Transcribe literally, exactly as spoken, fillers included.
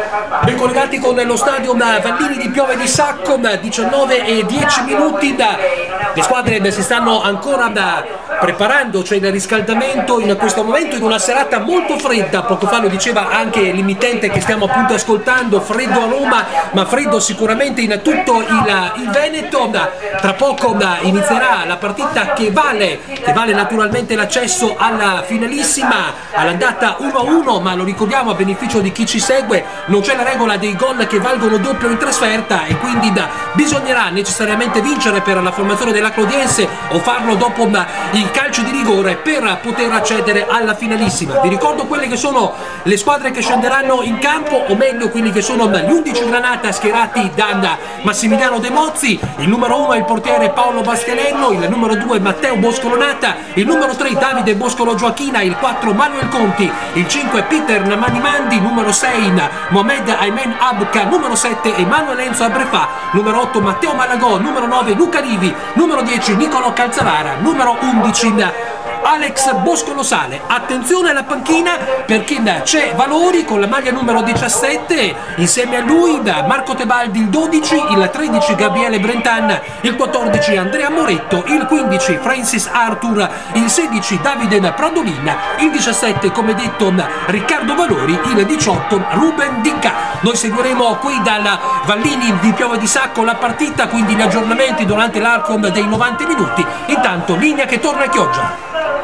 Ben collegati con lo stadio Vallini di Piove di Sacco, diciannove e dieci minuti, le squadre si stanno ancora preparando, cioè il riscaldamento in questo momento in una serata molto fredda. Poco fa lo diceva anche l'imittente che stiamo appunto ascoltando, freddo a Roma ma freddo sicuramente in tutto il, il Veneto. Tra poco inizierà la partita che vale, che vale naturalmente l'accesso alla finalissima, all'andata uno a uno, ma lo ricordiamo a beneficio di chi ci segue, non c'è la regola dei gol che valgono doppio in trasferta e quindi da, bisognerà necessariamente vincere per la formazione della Clodiense o farlo dopo il calcio di rigore per poter accedere alla finalissima. Vi ricordo quelle che sono le squadre che scenderanno in campo, o meglio quelli che sono gli undici Granata schierati da Massimiliano De Mozzi. Il numero uno è il portiere Paolo Bastianello, il numero due Matteo Boscolonata, il numero tre Davide Boscolo Gioachina, il quattro Manuel Conti, il cinque Peter Namani Mandi, numero sei Mohamed Aymen Abka, numero sette Emanuele Enzo Abrefà, numero otto Matteo Malagò, numero nove Luca Rivi, numero dieci Nicolò Calzavara, numero undici Alex Boscolosale. Attenzione alla panchina perché c'è Valori con la maglia numero diciassette, insieme a lui da Marco Tebaldi il dodici, il tredici Gabriele Brentan, il quattordici Andrea Moretto, il quindici Francis Arthur, il sedici Davide Pradolin, il diciassette come detto Riccardo Valori, il diciotto Ruben Dica. Noi seguiremo qui dal Vallini di Piove di Sacco la partita, quindi gli aggiornamenti durante l'arco dei novanta minuti. Intanto linea che torna a Chioggia.